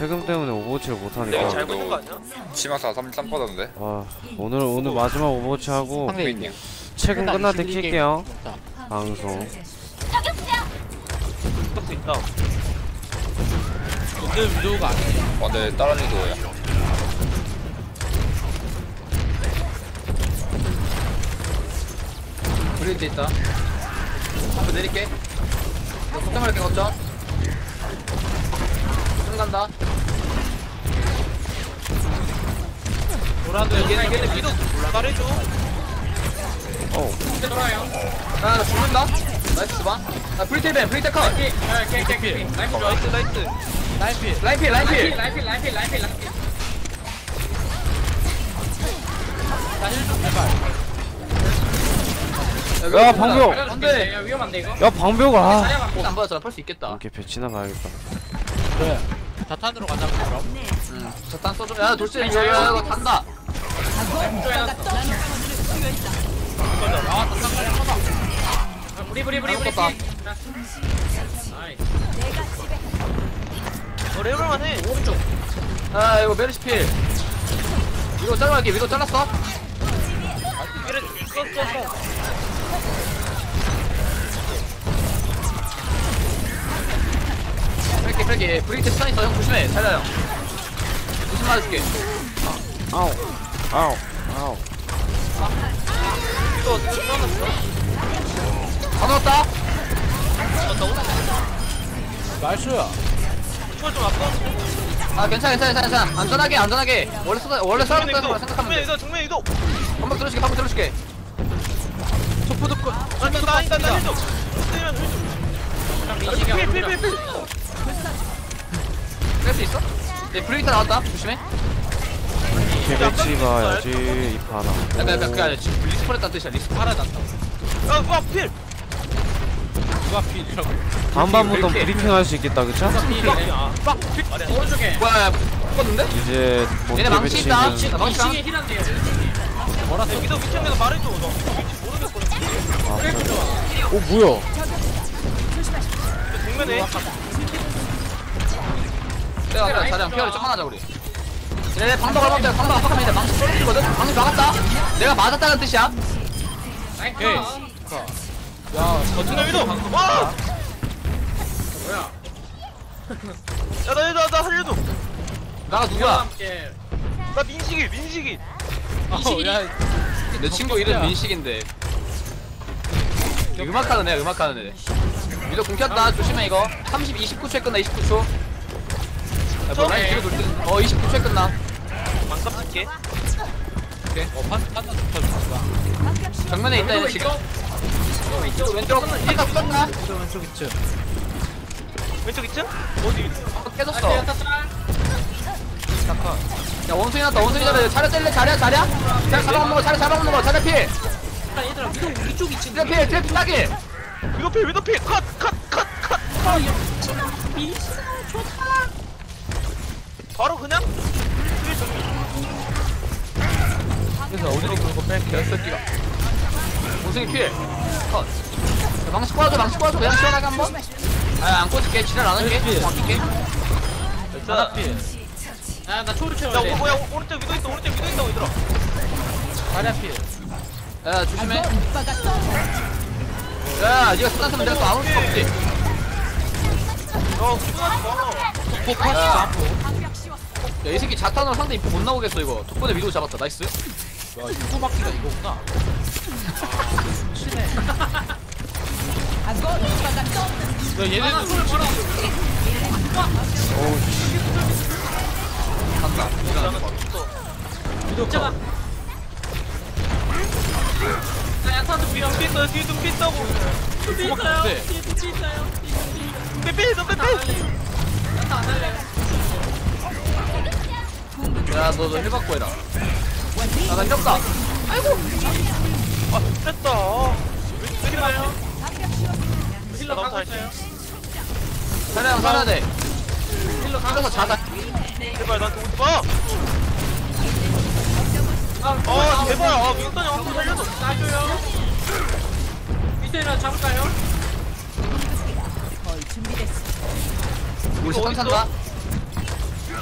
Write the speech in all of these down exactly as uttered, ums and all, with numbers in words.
세금 때문에 오버워치를 못하니까. 내가 잘 보는 거 아니야? 치마사 삼십삼 퍼센트인데. 와 오늘 오늘 마지막 오버워치 하고 상대 최근 끝날 때 킬게요. 방송. 그것도 있다. 근데 위도우가 안 돼. 어, 근데 다른 위도우야. 브리드 있다. 한번 내릴게. 너 걱정할게 걱정. 좀 간다. 노란도 얘네 걔네 위도 말해줘. 어. 돌아요. 아, 나 죽는다. 나이스 봐. 나 브리테벤 브리테 컷. 나이스 나이스. 라이피 라이필 라이필. 라이필 라이필 라이필 라이필. 나힐좀 제발. 야 방벽. 안돼. 야 위험한데 이거. 야 방벽 아. 안 받았잖아. 펄 수 있겠다. 이렇게 배치나 가야겠다. 그래 자탄으로 가자고 그럼. 응. 자탄 써줘. 야 돌진 이거 이거 단다. 우리 우리 우리 우리. 다 어 레벨만 해. 오른쪽. 아 이거 메르시필. 위로 잘라갈게. 위로 잘랐어. 그래 썼어. 뺄게 뺄게. 브리테 스턴 있어. 형 조심해. 잘라 형. 조심 맞아줄게. 아우 아우 아우. 이거 들어갔어. 다 넣었다. 나이스야. 이거 좀 아까. 아 괜찮아 괜찮아 괜찮아. 안전하게 안전하게. 원래 써 원래 정면 써놨다는 거 이도. 생각하면 정면 돼. 이도 정면 이도. 한번 들어줄게 한번 들어줄게. 촉포 듣고. 아니 나 일단 나 해줘. 때리면 해줘. 필필필필. 뺄 수 있어? 네 브레이크 나왔다. 조심해. 이렇게 배치 가야지 이 파나. 약간 약간 그게 아니라 지금 리스폰했다는 뜻이야. 리스폰. 살아났다. 아, 와 필. 누가 필이라고. 다음번부터 브리핑 할 수 있겠다 그쵸? 빡 필. 오른쪽에. 뭐야 바꿨는데? 이제 얘네 본체 망치 있다. 배치는 나 망치 이층에 힐한데요. 뭐라서 위도 위쪽에서 말해줘. 너 위치 모르겠거든. 어 뭐야? 정면에. 내가 자리랑 피어를 좀만 하자 우리. 얘네 방박 얼마 때 방박 방박 있는데 망치 쏠리거든. 방치 막았다. 내가 맞았다는 뜻이야. 오케이. 야 정면 위도. 와. 뭐야? 야나 해줘 나 살려줘. 나가 누구야? 함께. 나 민식이 민식이. 어, 야 내 친구 이름 민식인데. 음악하는 애야 음악하는 애. 위도 공켰다. 조심해 이거. 삼십 이십구 초에 끝나. 이십구 초. 야, 뭐 라인 뒤로 돌 때. 어 이십구 초에 끝나. 망갑 줄게. 어 판, 판단 좋다 좋다. 정면에 있다 얘네 지금. 왼쪽 왼쪽 아까 끝나. 왼쪽 왼쪽 있지. 왼쪽 있죠? 어디? 깨졌어. 야타 짤. 야 원숭이 났다. 원숭이 잡아. 차려 뗄래 자리야 자리야. 잘 잡아먹는 거 차려 잡아먹는 거. 차려 필. 얘들아 위도 위쪽 이층. 트랩 필 트랩 필하게. 위도 필 위도 필. 컷 컷 컷 컷. 바로 그냥. 그래서 어디로 그러고 뺀 개새끼가. 원숭이 필. 컷. 야, 망치 꼬아줘 망치 꼬아줘. 그냥 시원하게 한번. 아안 꽂을게. 지랄 안 할게. 바뀔게. 자. 야나 초를 야 채워야 돼. 오, 뭐야 오른쪽 위도 있다 오른쪽 위도 있다 얘들아. 자리야 필. 야 조심해. 야 니가 쏟았으면 내가 또 아무 수가 없지. 어 수고하지 마. 포커스 야. 앞으로. 야 이 새끼 자탄으로 상대 인포 못 나오겠어 이거. 덕분에 위도우 잡았다. 나이스. 야 이거 막기가 이거구나. 치네. 야 얘네는 솔직히 간다. 위도 자. 컷. 나 야타도 위험. 뒤에 있어 뒤에 좀 pis다고. 뒤에 고맙다, 있어요. 네. 뒤에 뒤에 있어요. 빼빼 너 빼빼. 야타 안 할래요. 야너 너 힐받고 해라. 아나 힐없다. 아이고. 아 됐다. 왜 이러나요? 힐러 가고 있어요. 살아야 살아야 돼. 힐러 가고 힐러서 자다. 제발 나한테 오지 마. 아 제발 아 윈스턴이 한번 살려줘. 놔줘요. 밑에나 잡을까요? 우리 스턴 산다.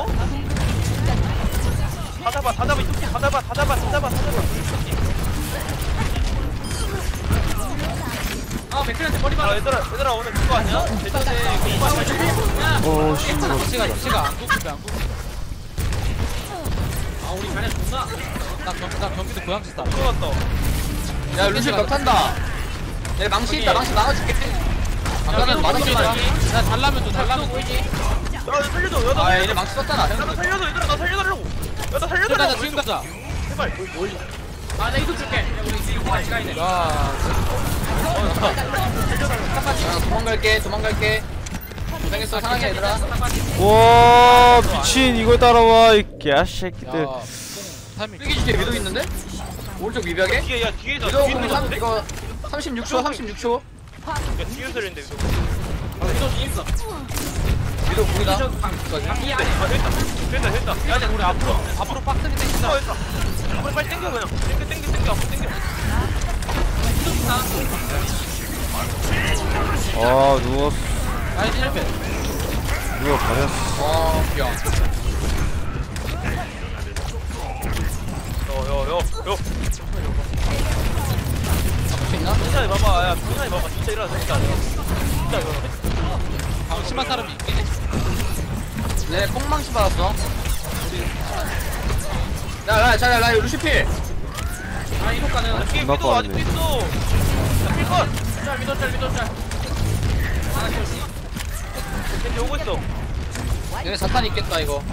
잡는다고? 다 잡아 다 잡아 이 토끼 다 잡아 다 잡아 다 잡아 다 잡아 아 맥크리한테 머리 아 맞아. 얘들아 얘들아 오늘 그거 아니야? 대전에 그거 아니야? 오 씨. 미치가 미치가 안 굽는데 안 굽. 아 우리 자네 존나. 나 경기 나 경기도 고향지 다. 그거 같다 야 루시 벽 탄다. 내 망치 있다. 망치 막아줄게. 아까는 맞았지 마. 야 달라면 좀 달라면 좀. 야 살려줘 야나 아 얘네 살려줘 망치 썼잖아. 야나 살려줘 얘들아 나 살려달라고 야나 지금 살려달라고 가자 지금 가자. 제발 아나 이속 줄게. 야, 우리 지금 같이 가야 돼. 야 야, 도망갈게. 도망갈게. 고생했어. 사랑해 얘들아. 와 미친 이걸 따라와 이 개새끼들. 야, 타이밍. 삐기 뒤에 위도 있는데? 오른쪽 위벽에 뒤에 야 뒤에서 위도 뒤에 공 있는 삼 데 이거 삼십육 초 삼십육 초 야 뒤에서 있는데 위도. 위도 공이다 아 됐다 됐다 됐다. 야 우리 앞으로 앞으로 빡세게 땡긴다. 어 됐다. 앞으로 빨리 당겨 그냥. 당겨 당겨 당겨 앞으로 당겨. 아 누웠어. 라인 일 배. 누워 버렸어. 어야 요요요 요. 할수 있나? 천천히 봐봐. 야 천천히 봐봐. 진짜 일어나 진짜. 진짜 일어나. 방심한 사람이 있긴 해. 네 꽁망치 받았어 야야 자야 라 루시필 아 이거 가는. 뒤에 존나 위도 아직도 빠르네. 있어. 야 필컷. 짤 위도 짤 위도 짤. 겐지 오고 있어. 얘네 자탄 있겠다 이거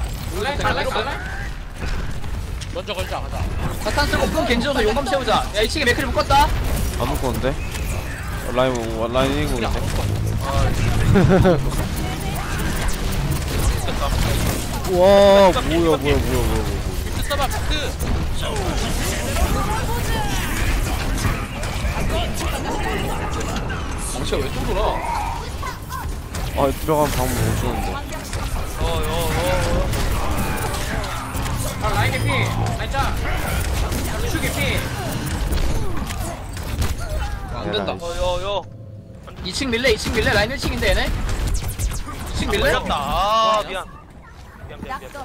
먼저 걸자 가자. 자탄 쓰고 뽕 겐지줘서 용감 채우자 야 이 층에 맥크리 묶었다 안 묶었는데? 어, 라인 오- 라인 이고 있네. 와 뭐야 뭐야 뭐야 뭐야 뭐야. 비트 써봐 비트. 망치가 왜 또 돌아 아 들어가면 방금 못 좋은데. 어요요 아 라인 개피 라인 짱 루슈 개피 안 된다 나이스. 어요요. 이 층 밀래 이 층 밀래 라인 일 층인데 얘네 이 층 밀래? 걸렸다. 아 미안. 미안 미안 미안.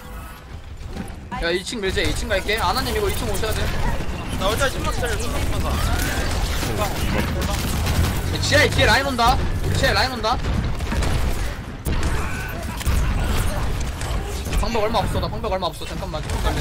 야 이 층 밀자 이 층 갈게 아나님 이거 이 층 오셔야 돼 나 얼마 신경 기다려. 신경 가. 야, 지하에 뒤에 라인 온다 지하에 라인 온다 방벽 얼마 없어 나 방벽 얼마 없어 잠깐만 조금 갈래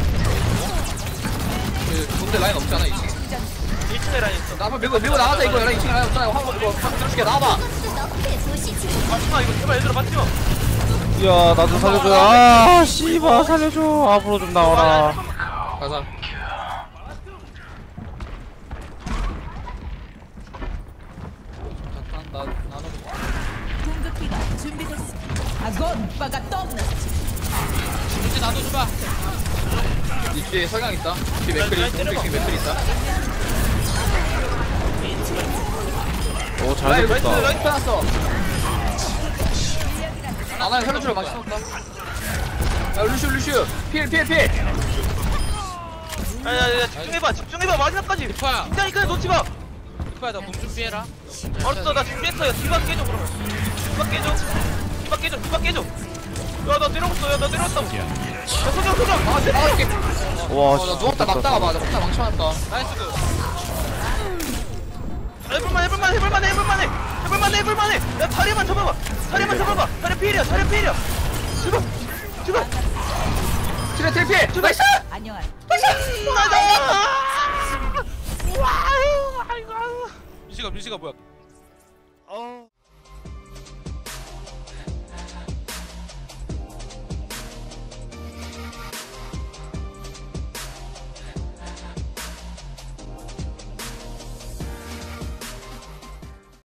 그 본대 라인 없잖아 이 층에 일 층에 라인 있어. 나 한번 밀고 밀고 나가자 이거 이 층에 라인 없잖아 화물 이거 화물 들어줄게 나와봐 맞지마 이거 제발 얘들아 맞지마. 야 나도 살려줘. 아 씨발 살려줘. 앞으로 좀 나와라. 가자 잠깐 나 나는 공격기가 준비됐습니다. 아건 오빠가 떠났지. 이제 나도 줘봐. 이 뒤에 석양 있다 뒤에 맥클이 라인 때려봐. 뒤에 맥클이 있다 오 라인 잘 라인 됐다. 라인 빼놨어 아나야 살려주러 망치 썼다 야 루슈 루슈 필필필 야야야 집중해봐 집중해봐 마지막까지. 리퍼야. 진짜니까 놓지마. 리퍼야 너공 준비해라. 알았어 나 준비했어. 야 뒤바 깨줘 그러면. 뒤바 깨줘. 뒤바 깨줘 뒤바 깨줘. 야나 내려왔어 야나 내려왔다. 야 소정 소정. 아 내. 아 이렇게 와 어나 누웠다 막다가 맞아 막다 망쳐놨다 나이스 그. 해볼만 해볼만 해볼만 해볼만 해. 해볼만 해 해볼만 해. 야 다리만 잡아봐. 다리만 잡아봐. 다리 필이야 다리 필이야. 제발 제발. 트레 트레 필 나이스 안녕하. 나다. 와우 아이고. 민식아 민식아 뭐야? 어.